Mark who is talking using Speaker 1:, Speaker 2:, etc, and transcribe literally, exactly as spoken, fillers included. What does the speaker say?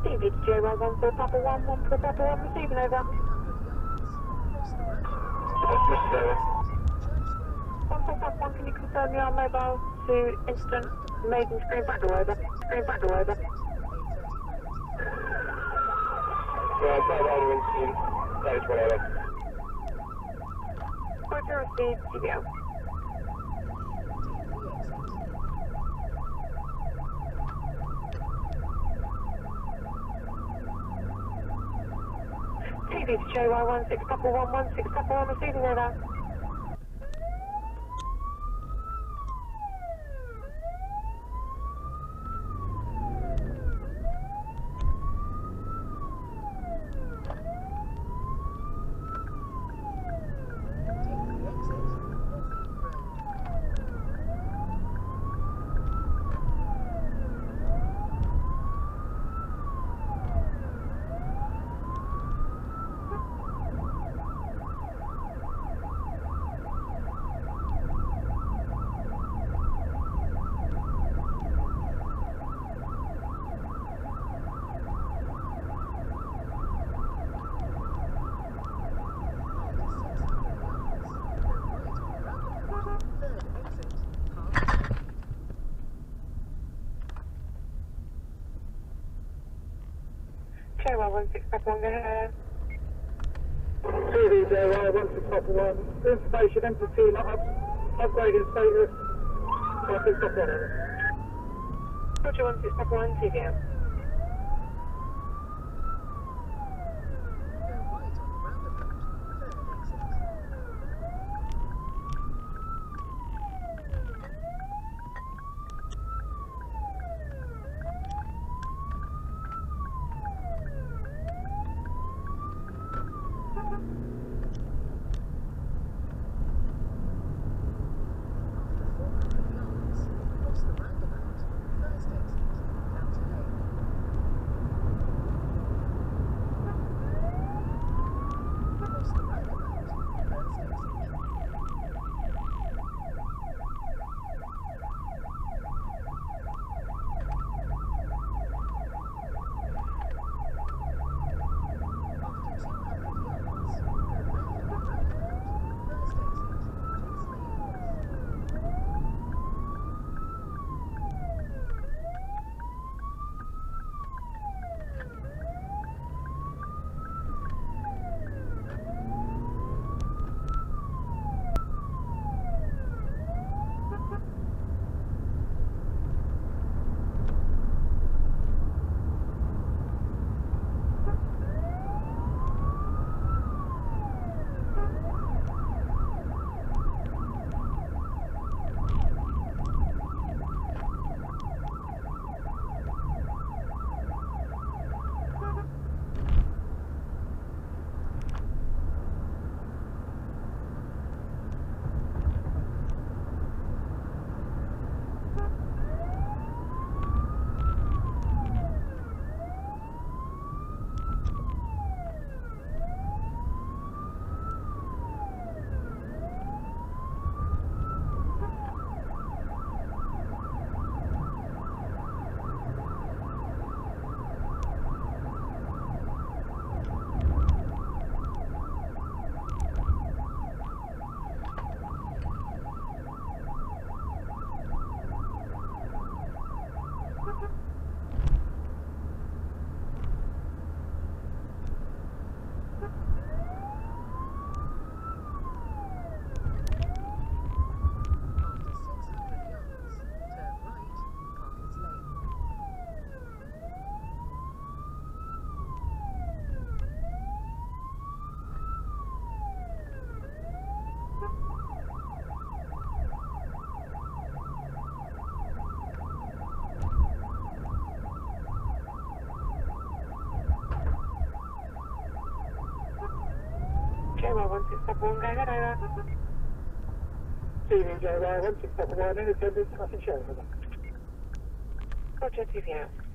Speaker 1: T V to J Y one four Papa one, one four Papa one, receiving over. one four Papa one, can you confirm you are mobile to instant maiden screen back over? Screen back over.
Speaker 2: Yeah, mobile to instant, that is whatever.
Speaker 1: Roger, received, T V L. T V to J Y one six Papa one, one six Papa one, receiving over. J Y one six Papa one, go ahead.
Speaker 2: T V J Y one six Papa one, information entity not up, upgrading status, one six Papa one.
Speaker 1: Roger, one six Papa one, T V L. J Y one six Papa one, go ahead, over.
Speaker 2: T V J Y one six Papa one, in attendance, nothing showing.
Speaker 1: Roger, T V L.